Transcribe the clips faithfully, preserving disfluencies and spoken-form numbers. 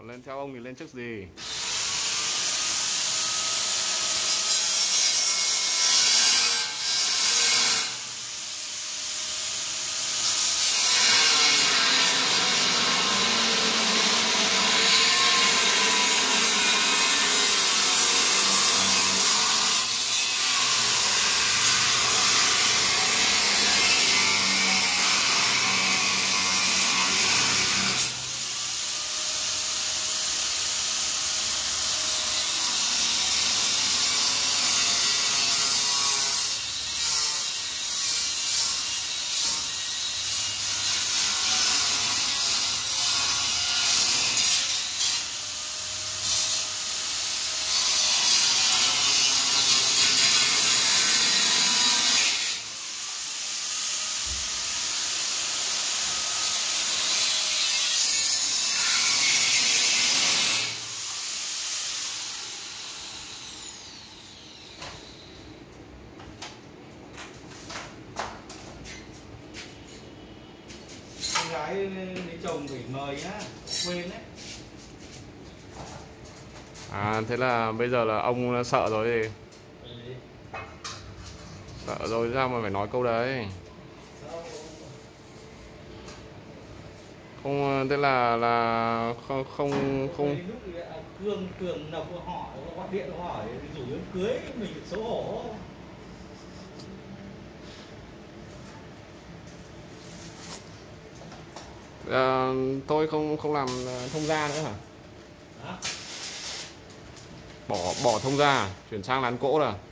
Lên theo ông thì lên chiếc gì? Gái lấy chồng phải mời nhá, quên đấy. À thế là bây giờ là ông sợ rồi gì? Sợ rồi sao mà phải nói câu đấy? Không, thế là là không không không. Lúc Cương Cường Lộc hỏi, gọi điện hỏi rủ đám cưới mình xấu hổ. À, tôi không không làm thông gia nữa hả? Hả? Bỏ bỏ thông gia, chuyển sang lán cỗ rồi.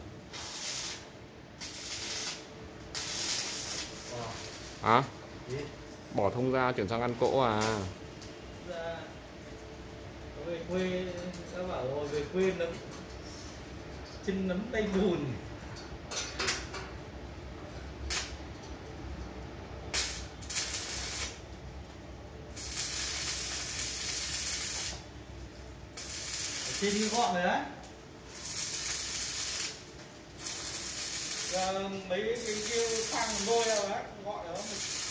Hả? Bỏ thông gia chuyển sang ăn cỗ à? Dạ. Về quê đã bảo rồi, về quê nấm chân nấm tay bùn. Trên đi gọn rồi đấy. Và mấy cái kêu thang đôi nào đấy, gọi đó.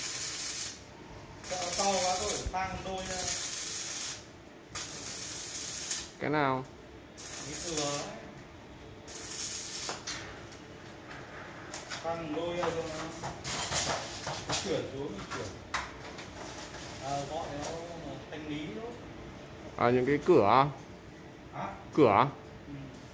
Sợ to quá tôi phải thang đôi ra. Cái nào? Cái cửa ấy. Thang đôi ra cho nó chuyển xuống, chuyển. À, gọi nó thanh lý đó. À, những cái cửa. Hả? Cửa. Ừ.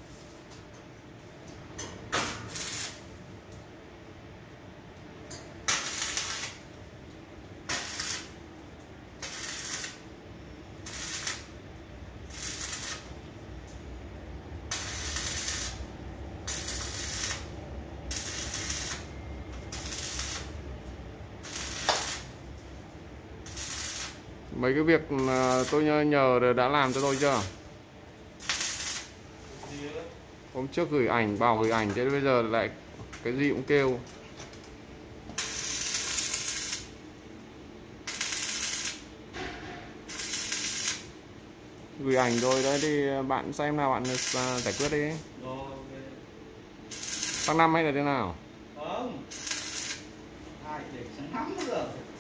Mấy cái việc tôi nhờ đã làm cho tôi chưa? Hôm trước gửi ảnh, bảo gửi ảnh, thế bây giờ lại cái gì cũng kêu. Gửi ảnh rồi đấy thì bạn xem nào, bạn giải quyết đi. Sang năm hay là thế nào? Không. Ai để sáng lắm rồi.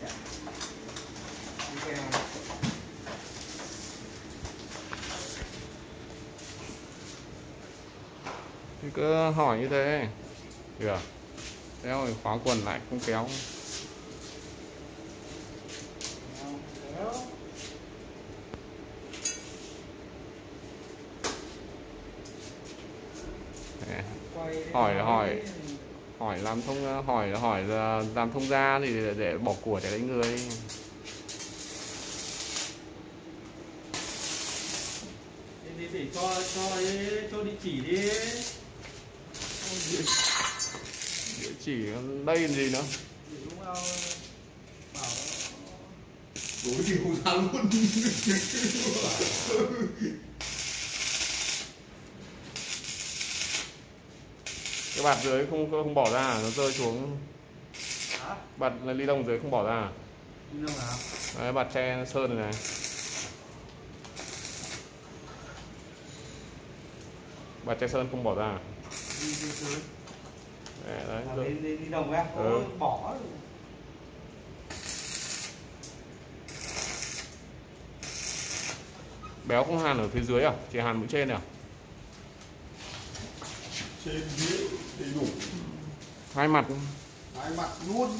Thì cứ hỏi như thế. Được. Thế rồi khóa quần lại không kéo. hỏi hỏi hỏi làm thông hỏi hỏi làm thông gia thì để, để bỏ của để đánh người. Để, để cho cho cho địa chỉ đi. Địa, địa chỉ đây làm gì nữa? Đúng không? Bảo đối thì không ra luôn. Cái bạt dưới không không bỏ ra, nó rơi xuống. Hả? Bạt ly lông dưới không bỏ ra. Ly lông nào? Đấy, bạt tre sơn này này. Bạt tre sơn không bỏ ra. Ly sơn. Đấy, đấy. À, ly, ly, ly lông á? Ừ. Bỏ. Béo không hàn ở phía dưới à? Chỉ hàn mũi trên à? Trên dưới đầy đủ. Hai mặt. Hai mặt luôn.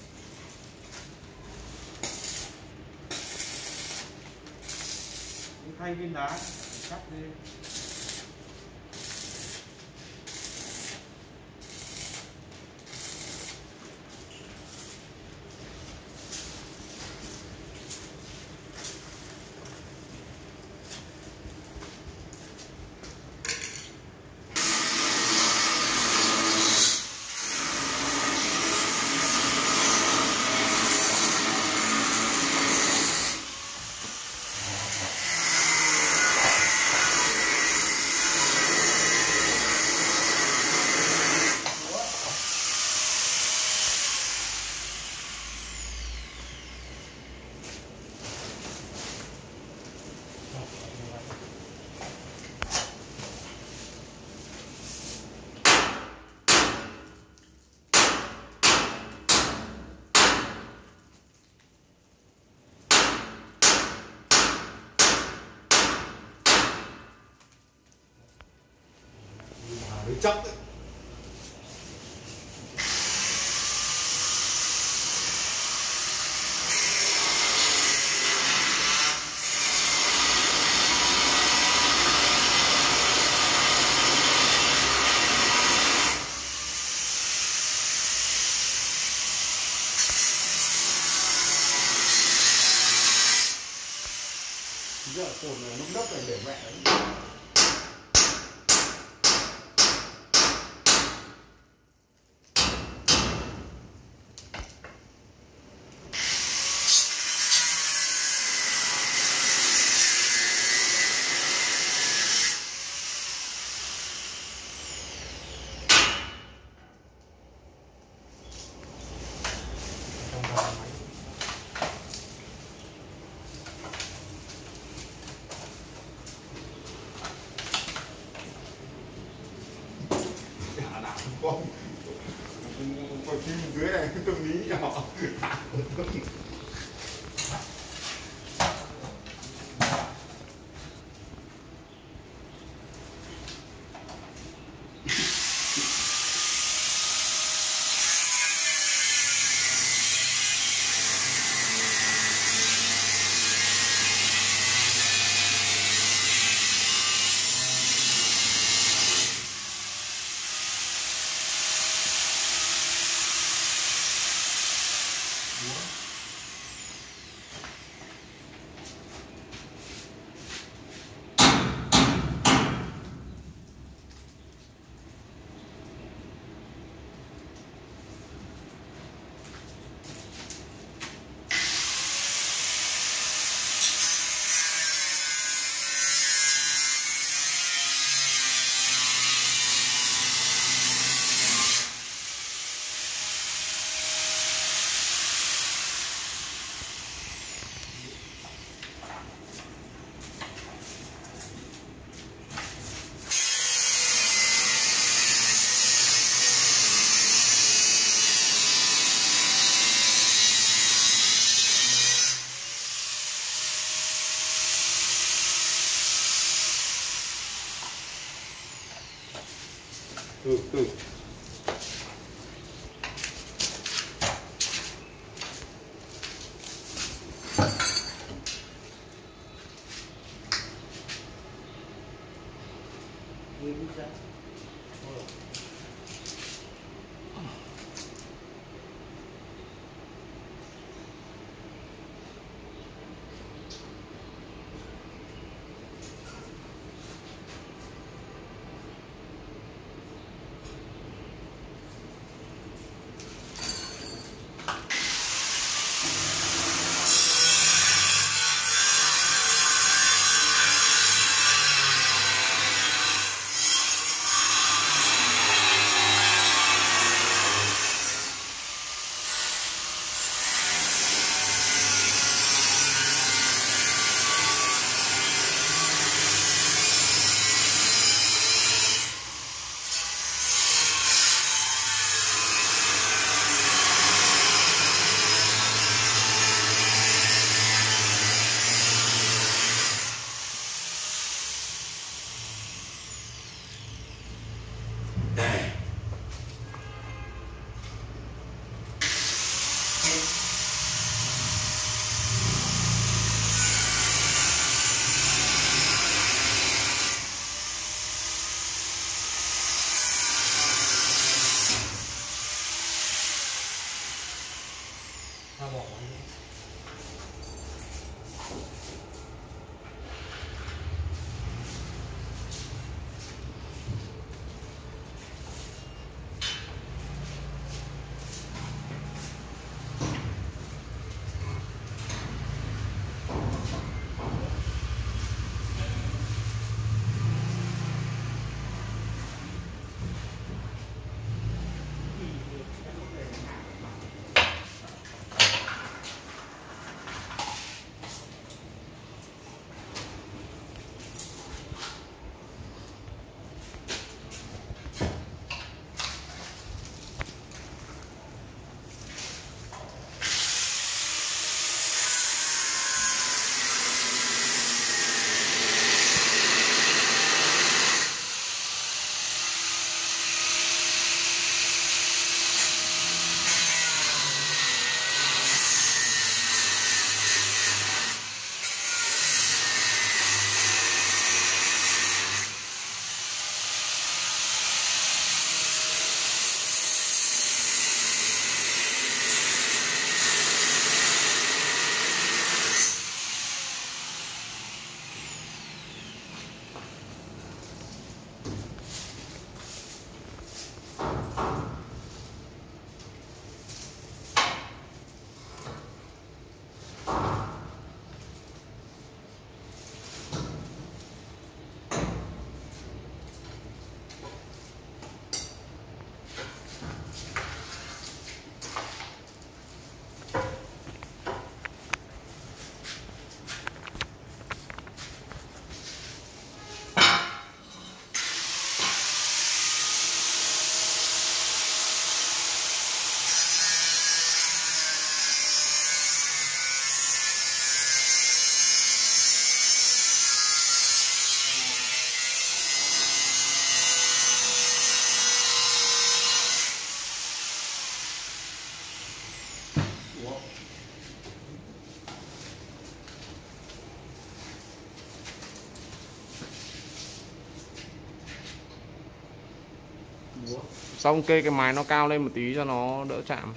Thay viên đá cắt đi. Đấy chắc đấy. Giờ cồn này nó đốc này để mẹ đấy. Không, còn phim dưới này tâm lý nhỏ. từ từ Xong kê cái mái nó cao lên một tí cho nó đỡ chạm.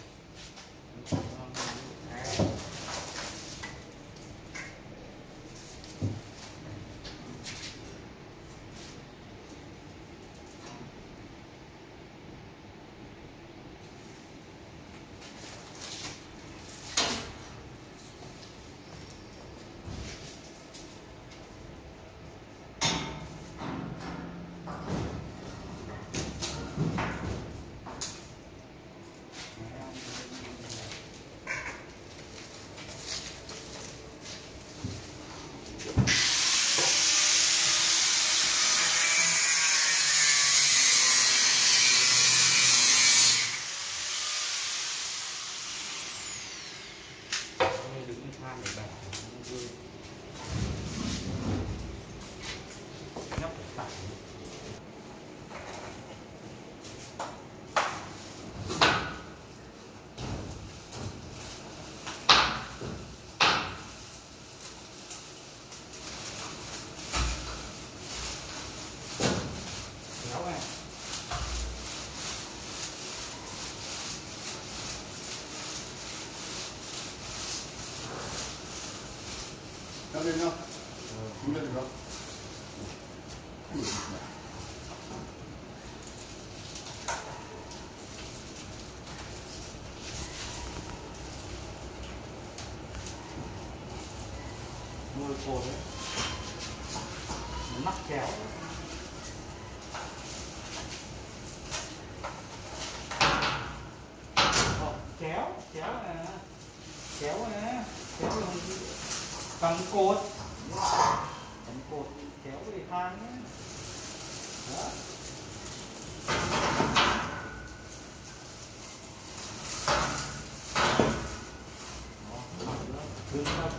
Cắt lên không? Chú lên được không? Nuôi cột đấy, nó mắc kèo. Kéo, kéo nè, kéo nè, kéo cầm cột, cầm cột, kéo về thang nhé. Đó. Đứng không?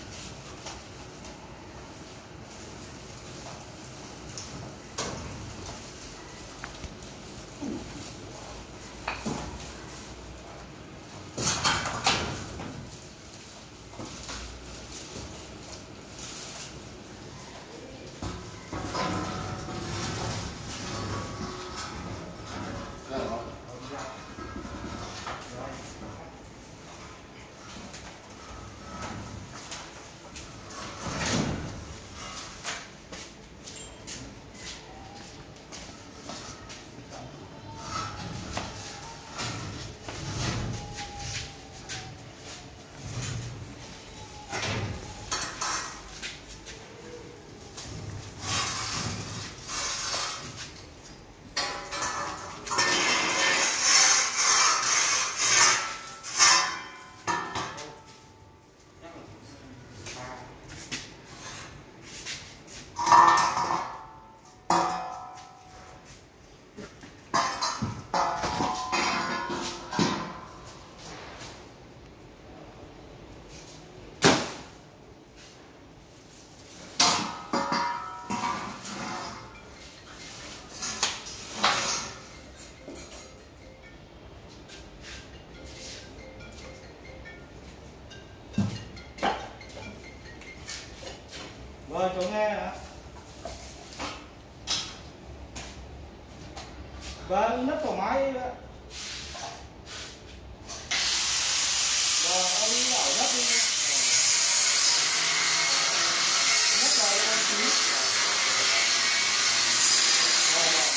Rồi cháu nghe hả? Vâng, rất thoải mái đấy. Rồi, ông đi bảo nhấc đi. Nhấc vào đây tí. Rồi, rồi.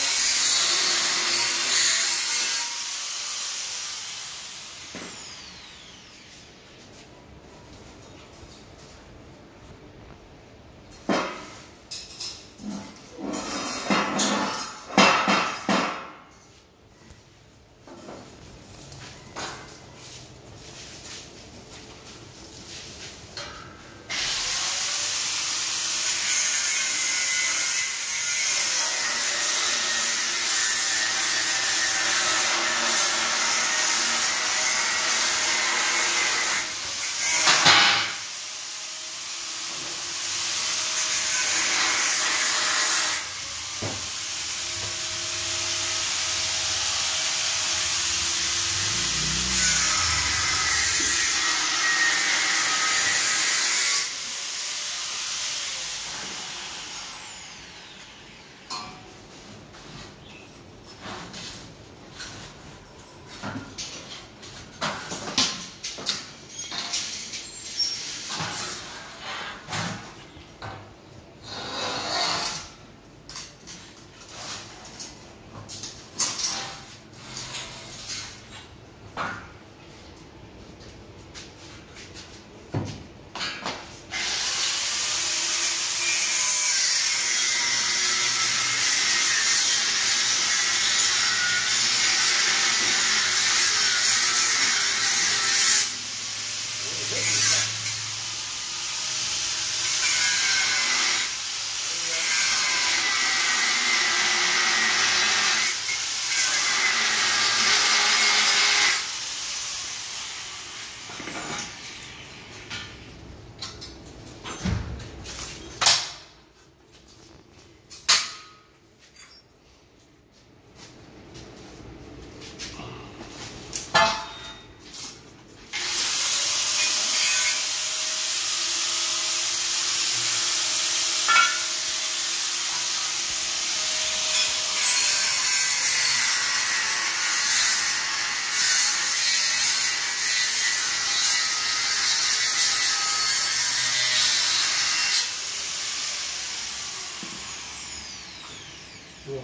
chuông.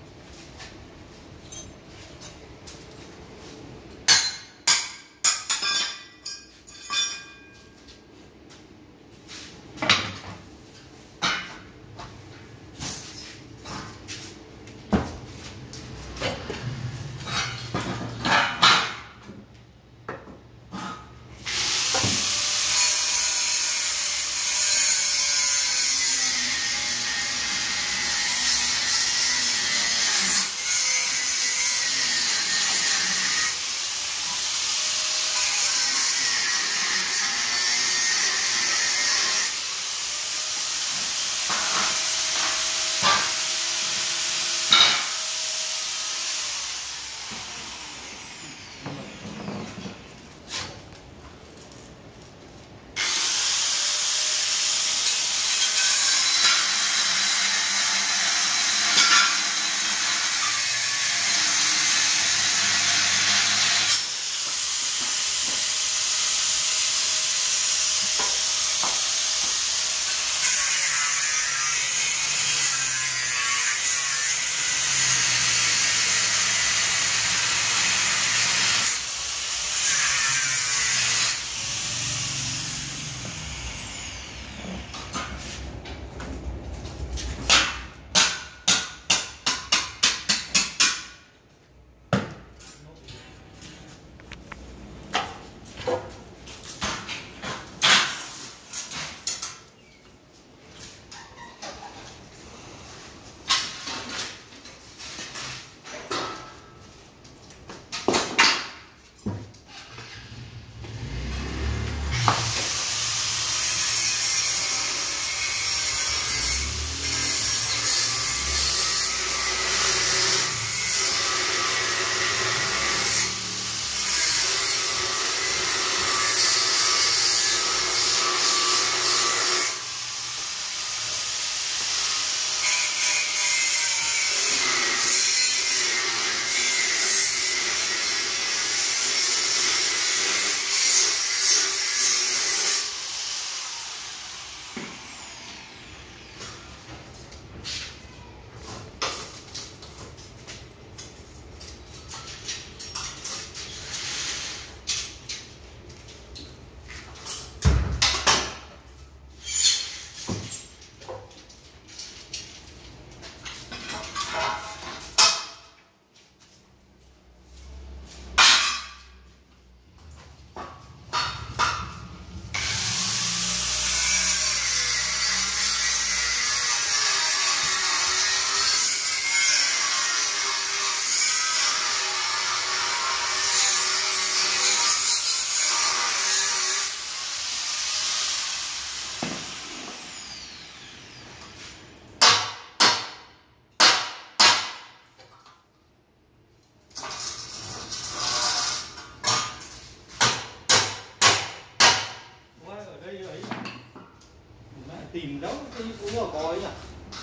Tìm đâu cái cũng là có ấy nhỉ,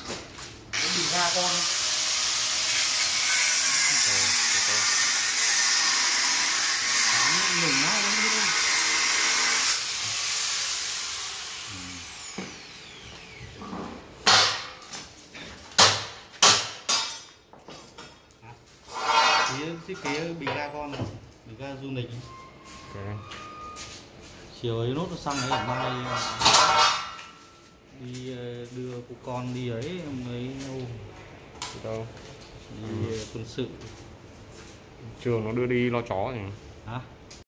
cái bình ga con mừng quá lắm luôn. Thì thiết kế bình ga con này, bình ga du lịch. Okay. Chiều ấy nốt nó xong ấy, mai đi đưa cô con đi ấy mấy hôm đâu đi quân sự. Trường nó đưa đi lo chó rồi. Hả?